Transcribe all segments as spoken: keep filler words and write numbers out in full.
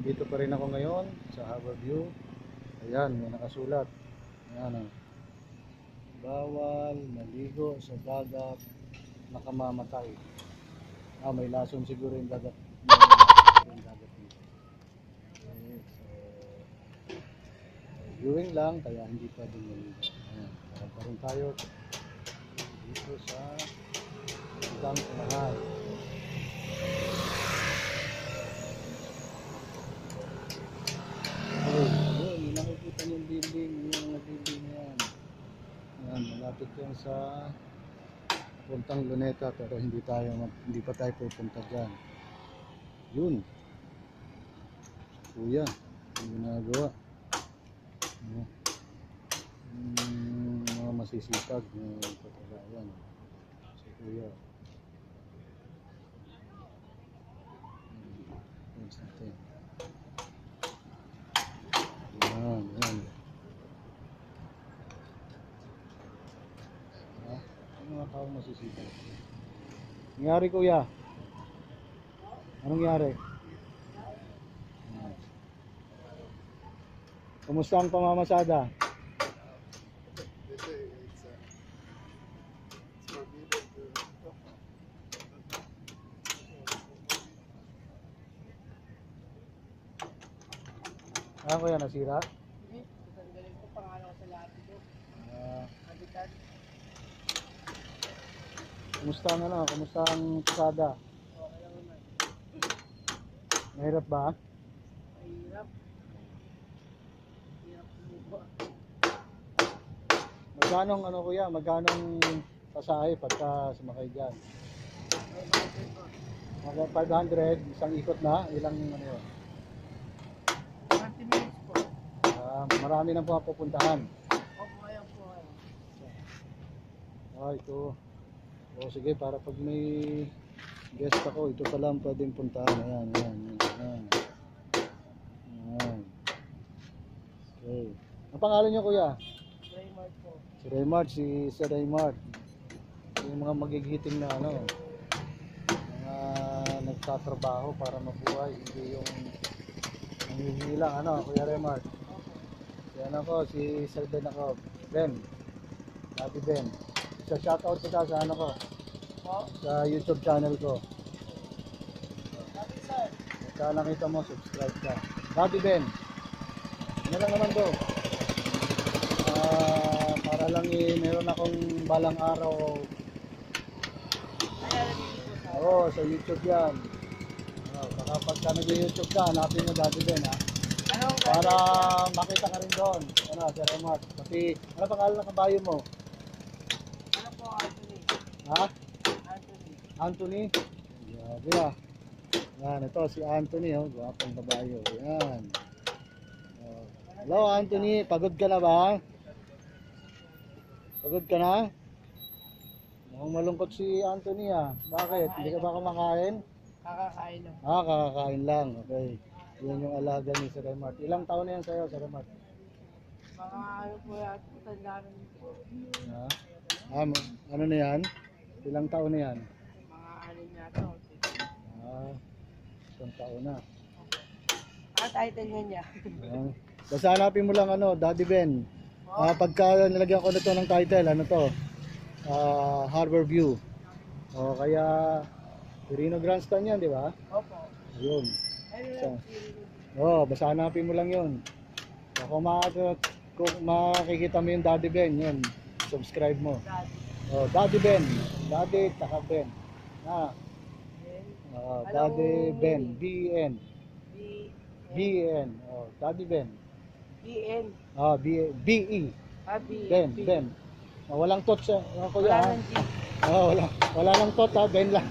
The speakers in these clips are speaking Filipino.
Dito pa rin ako ngayon sa Harborview. Ayan, may nakasulat. Ayan, oh. Bawal maligo sa dagat nakamamatay. Ah, may lason siguro yung dagat. Yung dagat dito. Okay, so viewing lang, kaya hindi pwedeng maligo. Ayan, parang pa rin tayo dito sa Isang Unahan. Okay, yun, yung nakikita yung building, yung mga building yan. Ayan, malapit yan sa puntang Luneta, pero hindi tayo, hindi pa tayo pupunta dyan. Yun. Kuya, yung ginagawa. Hmm, mga masisipag na patalayan. Si Kuya. Ayan natin. Ayan, ayan. Ang mga taong masisipag. Nangyari Kuya? Anong nangyari? Kumusta ang pamamasada? Ano Kuya, nasira? Hindi, tanggalin ko pangalan ko sa lahat ito. Ah, Habitat. kumusta ang ano? Kumusta ang pasada? Okay lang naman. Mahirap ba? Mahirap. Hirap sumuko. Magkano ano Kuya? Magkano pasahe pagka sumakay dyan? May budget ko. Mga five hundred, isang ikot na, ilang ano yun? thirty minutes po. Ah, marami nang po pupuntahan. Opo, ayan po. Ayan. Ah, ito. O sige, para pag may guest ako, ito pa lang pwedeng puntahan. Ayan, ayan, ayan. Ayan. Okay. Ang pangalan niyo Kuya? Raymart po. Si Raymart, si Sir Raymart. Yung mga magigiting na ano, mga nagtatrabaho para mabuhay, hindi yung nangihilang ano, Kuya Raymart. Si ano ko, si Sir Ben ako, Ben, Daddy Ben. Sa shoutout kita sa ano ko, Po? sa YouTube channel ko. Dati sir. Kaya nakita mo, subscribe ka. Daddy Ben, ano lang naman to? Ah, para lang eh, meron akong balang araw. Ayan, nandito po sa Oo, sa YouTube yan. Oh, baka pagka nag-YouTube ka, hanapin mo Daddy Ben ha. Anong Para makita ka rin doon. Ano, Sir Raymart. Pati, ano pangalan ng kabayo mo? Ano po, Anthony? Ha? Anthony. Anthony? Grabe ah. Yan, ito si Anthony, oh. Gwapong kabayo. Yan. Oh. Hello Anthony, pagod ka na ba? Pagod ka na? Mukhang malungkot si Anthony ah. Bakit? Hindi ka ba kumakain? Kakakain lang. Ah, kakakain lang. Okay. Yan yung alaga ni Sir Raymart. Ilang taon na yan sa'yo, Sir Raymart? Mga ano po yan, tanda rin po. Ha? Ah, ma- ano na yan? Ilang taon na yan? Mga anin yata. Ah, isang taon na. Ah, title nga niya. Ah. Basta hanapin mo lang ano, Daddy Ben. Ah, pagka nilagyan ko nito ng title, ano to? Ah, Harborview. O kaya Quirino Grandstand yan, di ba? Opo. Ayun. Ayun So, lang, siri. oh, basta hanapin mo lang 'yun. So, kung, ma- kung makikita mo yung Daddy Ben, 'yun. Subscribe mo. Dati. Oh, Daddy Ben. Daddy taka Ben. Ah, Then, oh, Daddy Ben, B E N. B, B E N. Oh, Daddy Ben. B, N. Ah, B B E. Ah, B, Ben, B. Ben. Oh, walang tot siya. Oh, kuya. Wala ha? nang G. Oh, wala. Wala nang tot ha, Ben lang.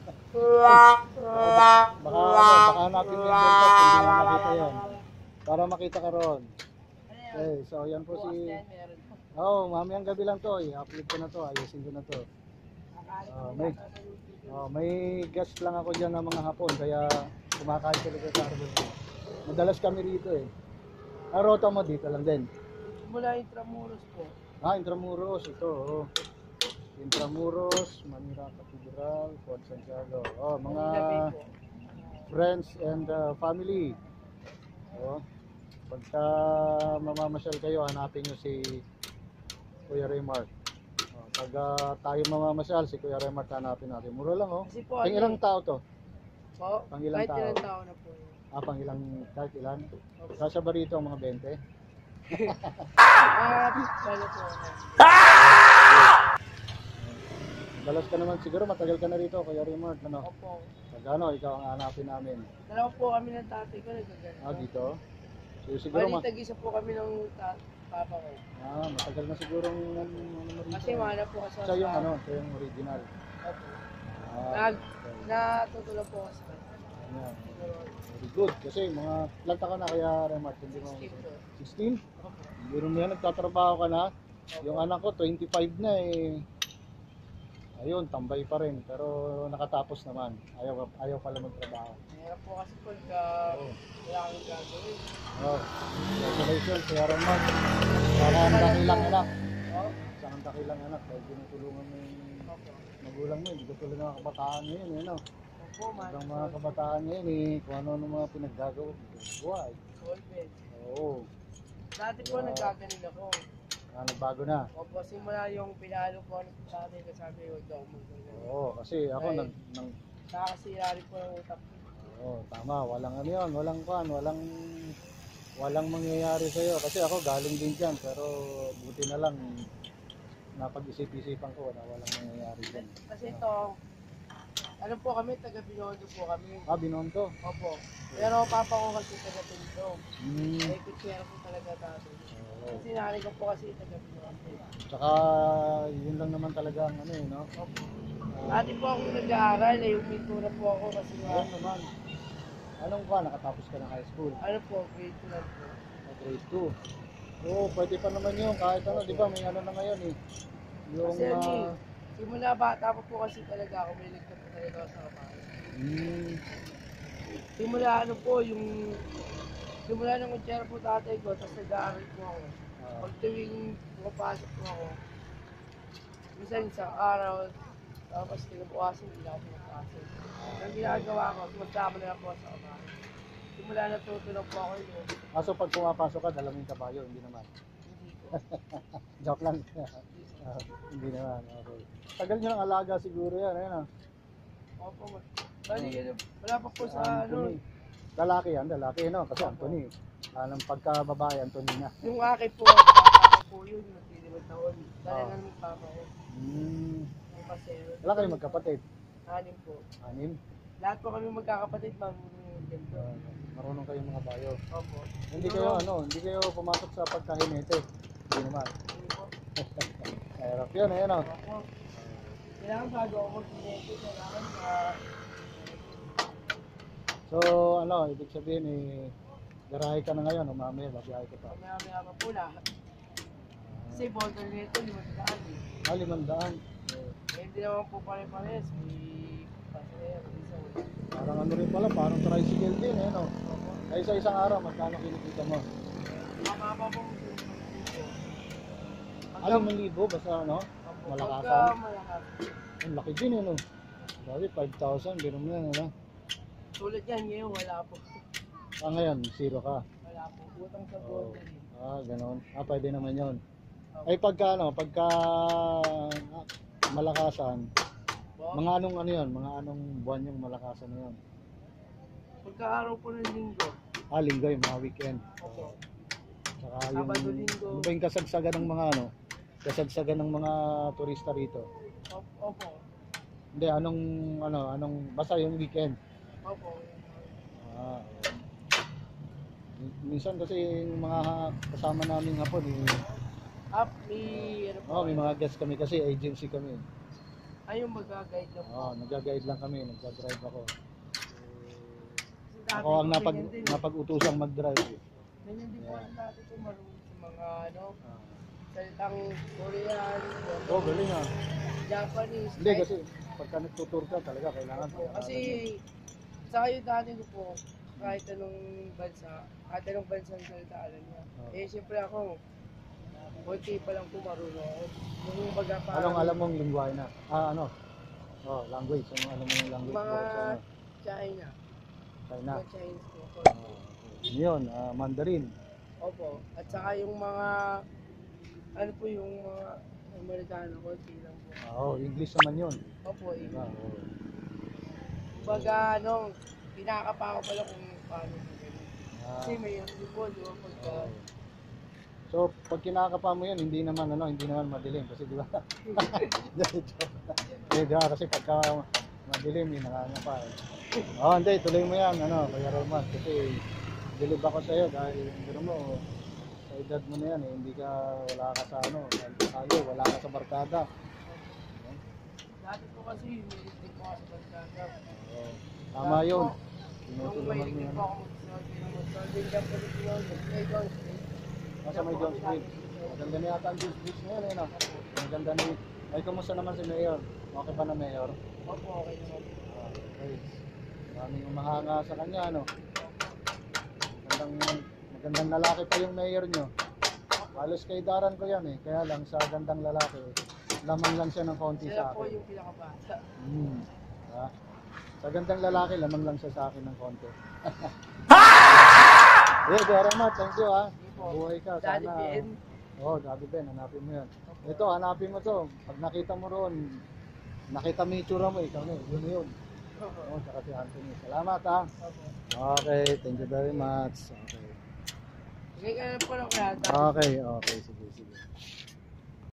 Baka, baka hanapin mo yung Ben tot, hindi mo makita 'yon. Para makita ka roon. Ano yan? Okay, so yan po Bukas si na yan, meron po. Oh, mamayang gabi lang to, i-upload ko na to, ayusin ko na to. Kakain Ah, ko may yata sa YouTube. oh, may guest lang ako diyan ng mga hapon kaya kumakain talaga sa Harborview. Madalas kami rito eh. Ang rota mo dito lang din. Mula Intramuros po. Ah, Intramuros ito. Oh. Intramuros, Manila Cathedral, Fort Santiago. Oh, mga Gabi po. friends and uh, family. Oo. Pagka mamamasyal kayo, hanapin nyo si Kuya Raymart. Oh, pag ah, tayo mamamasyal, si Kuya Raymart hanapin natin. Mura lang oh. Kasi po, Pang ano ilang eh, tao to? po, Pang ilang kahit tao? ilang tao na po yun. Ah, pang ilang, kahit ilan? Kasya ba rito ang mga twenty? Ah, paano po? Dalas ka naman siguro, matagal ka na rito, Kuya Raymart. Ano? Opo. Pag ano, ikaw ang hanapin namin. Dalawa po kami ng tatay ko, nagkaganito. Ah, dito? So, siguro ma... Bali, tag-isa po kami ng ta- papa ko. Ah, matagal na siguro ang ano, ano mo rito. Kasi mana po kasi Siya yung ano, siya yung original. Opo. Ah, Nag, okay. natutulog po kasi. Ayan. Very good. Kasi mga ilang taon na kaya Remark, hindi mo Skip po. sixteen? Opo. Biro mo yan, nagtatrabaho ka na. Yung anak ko, twenty-five na eh. Ayun, tambay pa rin. Pero nakatapos naman. Ayaw, ayaw pala magtrabaho. Mahirap po kasi pagka Oo. wala kang gagawin. Oh, congratulations, Kuya Remark. Sana ang dakilang anak. Oh, Sana ang dakilang anak. Dahil tinutulungan mo yung opo. magulang mo. Hindi ko tulad ng mga kabataan ngayon. Eh, no? Opo, man. Ang mga kabataan ngayon eh, kung ano-ano mga pinaggagawa. Buhay. Solvent. Oo. Dati po nagkaganin ako. Ah, nagbago na. Opo, simula yung pinalo po ng tatay ko sabi, huwag daw magagawa. Oo, kasi ako Ay. nag, nang, Nakakasira rin po ng utak. oo, tama, walang ano yun, walang kwan, walang, walang mangyayari sa'yo. Kasi ako galing din dyan, pero buti na lang, napag-isip-isipan ko na walang mangyayari dyan. Kasi ito, ano po kami, taga Binondo po kami. Ah, Binonto. Opo. Pero papa ko kasi taga Binondo. Hmm. Ay, kutsera po talaga tatay. Oo. Kasi nanay ko po kasi taga Binondo. Tsaka, yun lang naman talaga ang ano eh, no? Opo. Ah, Dati po ako nag-aaral, eh, yung pintura po ako kasi nga, ayun naman. Anong kwan, nakatapos ka ng high school? ano po, grade two lang po. Ah, grade two. Oo, pwede pa naman yun, kahit ano, di ba, may ano na ngayon eh. Yung, Kasi ano eh, ah, simula bata po po kasi talaga ako, may ligtas po talaga ako sa kabahay. hmm, Simula ano po, yung, simula ng kutsera po tatay ko, tapos nag-aaral po ako. ah, Pag tuwing pumapasok po ako, minsan isang araw, tapos kinabukasan, hindi na ako pumapasok. Ang ginagawa ko, sumasama na lang po ako sa kabahay. Simula natutulog po ako yun. ah, so pag pumapasok ka, dala mo yung kabayo, hindi naman. Hindi po. Joke lang. Ah, hindi naman, okay. Tagal nyo ng alaga siguro yan, ayun ah. Opo, ma- bali, ano, wala pa po sa ano, Anthony. Lalaki yan, lalaki, no? Kasi Anthony. Ah, ng pagka-babae, Antonina. yung akin po, papa ko po yun, nagtilimod taon. Dali Ah. na ng papa ko. Hmm. Yung pasero. Wala kayong magkapatid? Anim po. Anim? Lahat po kami magkakapatid, mang ganito. Ah, marunong kayong mga bayo. Opo. Hindi kayo, ano, hindi kayo pumasok sa pagkahinete. Hindi naman. Hindi po. Mahirap yun, ayun oh. Opo. Kailangan bago ako mag-pinete, kailangan sa... So, ano, ibig sabihin eh, garahe ka na ngayon, umami, babiyahe ka pa. Maya-maya pa po lahat. Kasi bottle nito, limang daan eh. Ah, limandaan. Eh, Eh, hindi naman po pare-pares. May pasahero, isa wala. parang ano rin pala, parang tricycle din, eh, no? Opo. Ay, sa isang araw, magkano kinikita mo? Mababa po ang tulong dito. Alam mo libo, basta ano, Pagka malakasan. malakas. Ang laki din, eh, no? Sabi, five thousand, biro mo yan, ano? Tulad yan ngayon, wala po. Ah, ngayon, zero ka. Wala po. Utang sa Oo. bottle. eh. Ah, ganon. Ah, pwede naman yun. Opo. Ay, pagka, ano, pagka ah, malakasan, Po. mga anong ano yun, mga anong buwan yung malakasan na yun? Pagka-araw po ng linggo. Ah, linggo, yung mga weekend. Opo. Saka yung, Sabado, linggo. ano ba yung kasagsagan ng mga ano, kasagsagan ng mga turista rito? Opo. Opo. Hindi, anong, ano, anong, basta yung weekend. Opo. Ah, oo. Minsan kasi yung mga kasama namin hapon, eh, Up, may ano po. oh, may mga guests kami kasi agency kami. Ay, yung mag-guide lang po. Oh, nag-guide lang kami, nagda-drive ako. Kasi dati Ako ang po napag ganyan din. napag-utusang mag-drive. eh. Ganyan din po Yeah. ang dati ko marunong sa mga ano, Ah. salitang Korean, Oh, galing ah. Japanese. Hindi kahit- kasi pagka nagtutur ka talaga kailangan. po. Kasi sa kayo dati ko po, kahit anong bansa, kahit anong bansa ang salita, alam niya. Oh. Eh, siyempre ako, konti pa lang po marunong ako. Yung baga parang Anong alam mong lingwahe na? Ah, ano? Oh, language. Anong alam mo yung language? mga mo sa ano? China, China. mga Chinese po. Ah, okay. yun, ah, Mandarin. Opo. At saka yung mga, ano po yung mga Amerikano, konti lang po. Ah, oh, English naman yun. Opo, Diba? English. Oh. Kumbaga, ano, pinakapa ko pala kung paano po ganun. Ah, Kasi may ano po, di ba, pagka, oh. So, pag kinakapa mo yun, hindi naman ano, hindi naman madilim kasi di ba? Eh, di ba? Kasi pagka madilim, hindi nakangapa eh. Oh, hindi, tuloy mo yan, ano, Kuya Roman, kasi bilib ako sa'yo dahil hindi mo, sa edad mo na yan eh, hindi ka, wala ka sa ano, tayo, wala ka sa barkada. dati po kasi, humilig din po ako sa barkada. Oh, tama yun. Nung Tinutulungan mahilig mo din yan. po ako mag-snow, mag-snow, din ka po rin yun, may John Street. Nasa may John Street. Maganda na yata ang beach beach na yun eh, no? Maganda na yun. Ay, kumusta naman si Mayor? Okay ba na Mayor? Opo, okay naman po. Ah, okay. Maraming umahanga sa kanya, ano? Magandang, magandang lalaki pa yung Mayor nyo. Halos kay Daran ko yan eh. Kaya lang sa gandang lalaki, lamang lang siya ng konti Sila sa po akin. yung pinakabata. Hmm. Ah. Sa gandang lalaki, lamang lang siya sa akin ng konti. Eh, Kuya Roman, thank you ha. Buhay ka. Daddy Sana. Ben. Oo, oh, Daddy Ben, hanapin mo yan. Ito, hanapin mo to. Pag nakita mo roon, nakita mo yung itsura mo, ikaw na yun. Yun yun. Opo. Oo, saka si Anthony. Salamat ha. Opo. Okay, thank you very much. Okay. Sige ka na po na kaya. Okay, okay, sige, sige.